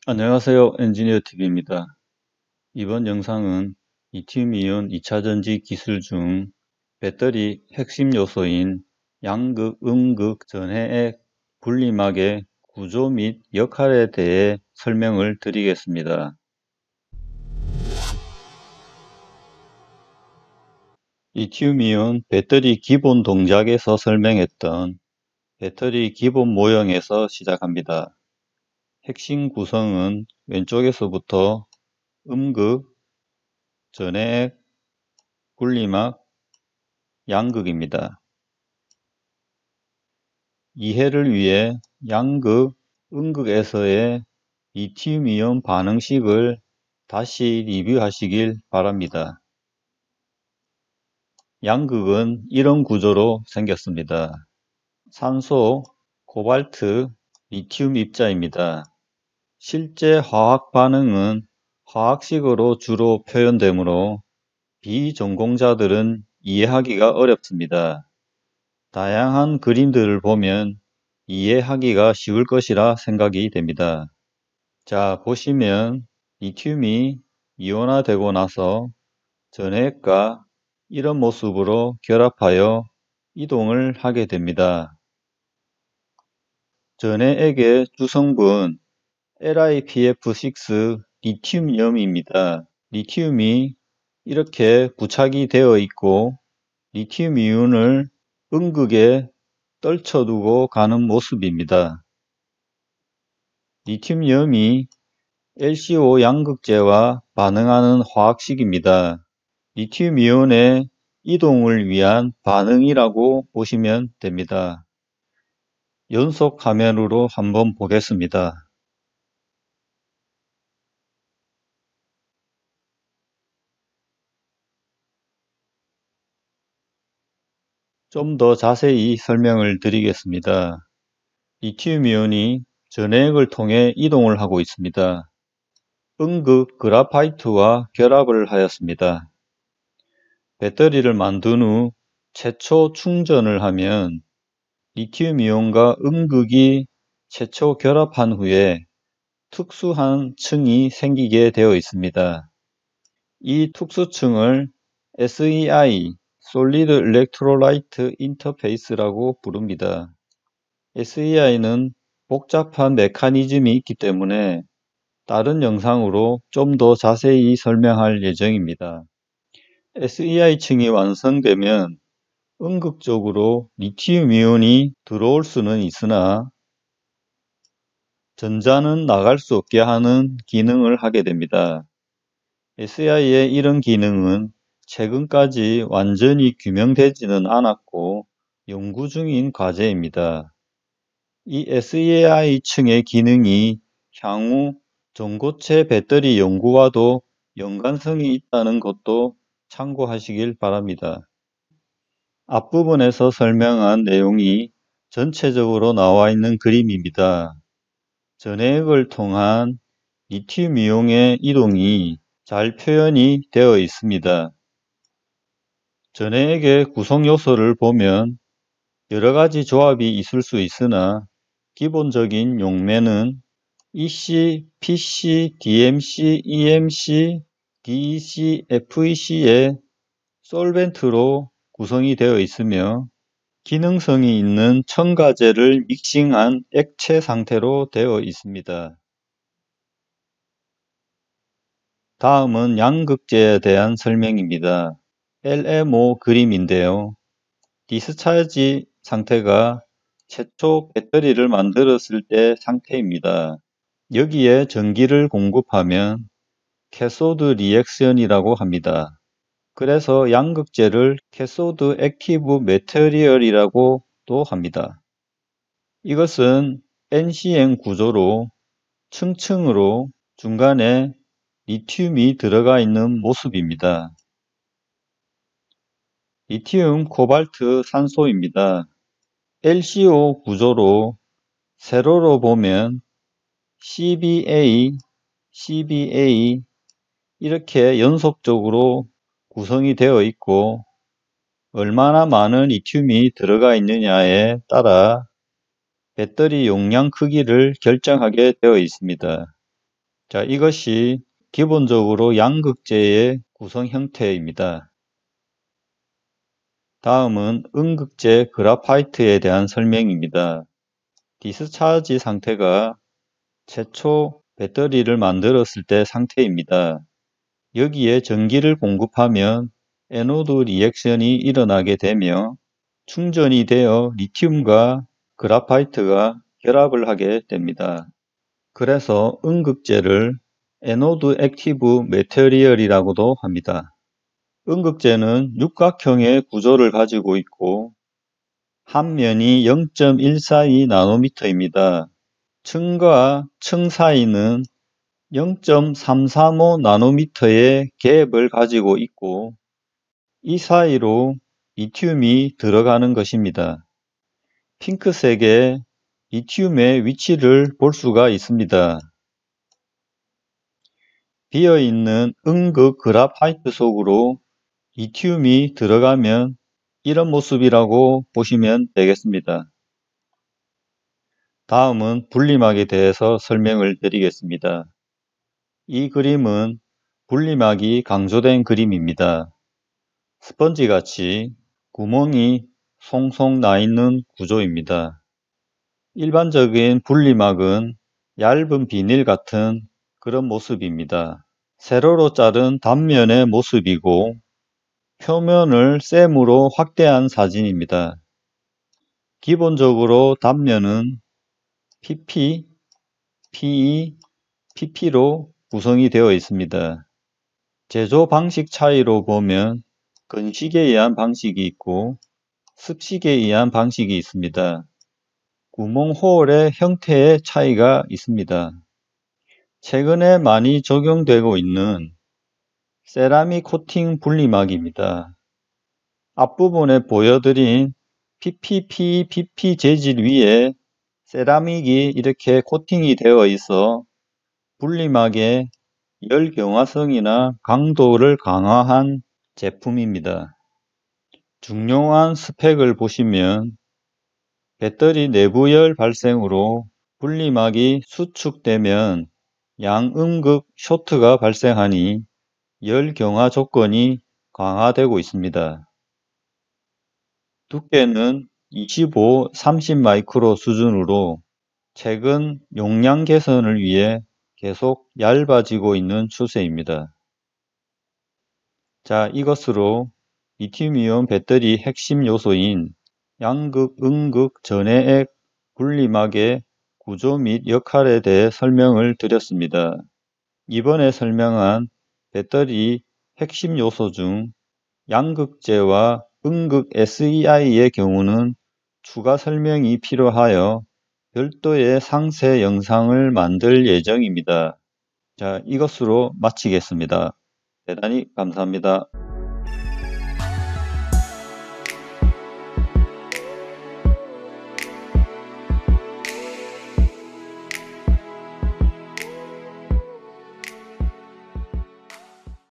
안녕하세요. 엔지니어TV입니다. 이번 영상은 리튬이온 2차전지 기술 중 배터리 핵심 요소인 양극, 음극 전해액 분리막의 구조 및 역할에 대해 설명을 드리겠습니다. 리튬이온 배터리 기본 동작에서 설명했던 배터리 기본 모형에서 시작합니다. 핵심 구성은 왼쪽에서부터 음극, 전해액, 분리막, 양극입니다. 이해를 위해 양극, 음극에서의 리튬이온 반응식을 다시 리뷰하시길 바랍니다. 양극은 이런 구조로 생겼습니다. 산소, 코발트, 리튬 입자입니다. 실제 화학 반응은 화학식으로 주로 표현되므로 비전공자들은 이해하기가 어렵습니다. 다양한 그림들을 보면 이해하기가 쉬울 것이라 생각이 됩니다. 자, 보시면 리튬이 이온화되고 나서 전해액과 이런 모습으로 결합하여 이동을 하게 됩니다. 전해액의 주성분 LiPF6 리튬이온입니다. 리튬이 이렇게 부착이 되어 있고 리튬 이온을 음극에 떨쳐두고 가는 모습입니다. 리튬이온이 LCO 양극재와 반응하는 화학식입니다. 리튬이온의 이동을 위한 반응이라고 보시면 됩니다. 연속 화면으로 한번 보겠습니다. 좀 더 자세히 설명을 드리겠습니다. 리튬이온이 전해액을 통해 이동을 하고 있습니다. 음극 그라파이트와 결합을 하였습니다. 배터리를 만든 후 최초 충전을 하면 리튬이온과 음극이 최초 결합한 후에 특수한 층이 생기게 되어 있습니다. 이 특수층을 SEI, Solid Electrolyte Interface라고 부릅니다. SEI는 복잡한 메커니즘이 있기 때문에 다른 영상으로 좀 더 자세히 설명할 예정입니다. SEI층이 완성되면 음극적으로 리튬이온이 들어올 수는 있으나 전자는 나갈 수 없게 하는 기능을 하게 됩니다. SEI의 이런 기능은 최근까지 완전히 규명되지는 않았고 연구 중인 과제입니다. 이 SEI층의 기능이 향후 전고체 배터리 연구와도 연관성이 있다는 것도 참고하시길 바랍니다. 앞부분에서 설명한 내용이 전체적으로 나와 있는 그림입니다. 전해액을 통한 리튬이온의 이동이 잘 표현이 되어 있습니다. 전해액의 구성 요소를 보면 여러 가지 조합이 있을 수 있으나 기본적인 용매는 EC, PC, DMC, EMC, DEC, FEC의 솔벤트로 구성이 되어 있으며 기능성이 있는 첨가제를 믹싱한 액체 상태로 되어 있습니다. 다음은 양극재에 대한 설명입니다. LMO 그림인데요. 디스차지 상태가 최초 배터리를 만들었을 때 상태입니다. 여기에 전기를 공급하면 캐소드 리액션이라고 합니다. 그래서 양극재를 캐소드 액티브 매터리얼이라고도 합니다. 이것은 NCM 구조로 층층으로 중간에 리튬이 들어가 있는 모습입니다. 리튬, 코발트, 산소입니다. LCO 구조로 세로로 보면 CBA, CBA 이렇게 연속적으로 구성이 되어 있고 얼마나 많은 리튬이 들어가 있느냐에 따라 배터리 용량 크기를 결정하게 되어 있습니다. 자, 이것이 기본적으로 양극재의 구성 형태입니다. 다음은 음극재 그래파이트에 대한 설명입니다. 디스차지 상태가 최초 배터리를 만들었을 때 상태입니다. 여기에 전기를 공급하면 에노드 리액션이 일어나게 되며 충전이 되어 리튬과 그래파이트가 결합을 하게 됩니다. 그래서 음극재를 에노드 액티브 매터리얼이라고도 합니다. 음극재는 육각형의 구조를 가지고 있고 한 면이 0.142나노미터입니다. 층과 층 사이는 0.335 나노미터의 갭을 가지고 있고 이 사이로 리튬이 들어가는 것입니다. 핑크색의 리튬의 위치를 볼 수가 있습니다. 비어있는 음극 그래파이트 속으로 리튬이 들어가면 이런 모습이라고 보시면 되겠습니다. 다음은 분리막에 대해서 설명을 드리겠습니다. 이 그림은 분리막이 강조된 그림입니다. 스펀지같이 구멍이 송송 나 있는 구조입니다. 일반적인 분리막은 얇은 비닐 같은 그런 모습입니다. 세로로 자른 단면의 모습이고 표면을 셈으로 확대한 사진입니다. 기본적으로 단면은 PP, PE, PP로 구성이 되어 있습니다. 제조 방식 차이로 보면 건식에 의한 방식이 있고 습식에 의한 방식이 있습니다. 구멍 호일의 형태의 차이가 있습니다. 최근에 많이 적용되고 있는 세라믹 코팅 분리막입니다. 앞부분에 보여드린 PP, PP 재질 위에 세라믹이 이렇게 코팅이 되어 있어 분리막의 열 경화성이나 강도를 강화한 제품입니다. 중요한 스펙을 보시면 배터리 내부열 발생으로 분리막이 수축되면 양음극 쇼트가 발생하니 열 경화 조건이 강화되고 있습니다. 두께는 25, 30 마이크로 수준으로 최근 용량 개선을 위해 계속 얇아지고 있는 추세입니다. 자, 이것으로 리튬이온 배터리 핵심 요소인 양극, 음극, 전해액 분리막의 구조 및 역할에 대해 설명을 드렸습니다. 이번에 설명한 배터리 핵심 요소 중 양극재와 음극 SEI의 경우는 추가 설명이 필요하여 별도의 상세 영상을 만들 예정입니다. 자, 이것으로 마치겠습니다. 대단히 감사합니다.